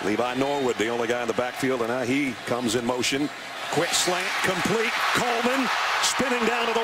Levi Norwood, the only guy in the backfield, and now he comes in motion. Quick slant, complete. Coleman spinning down to the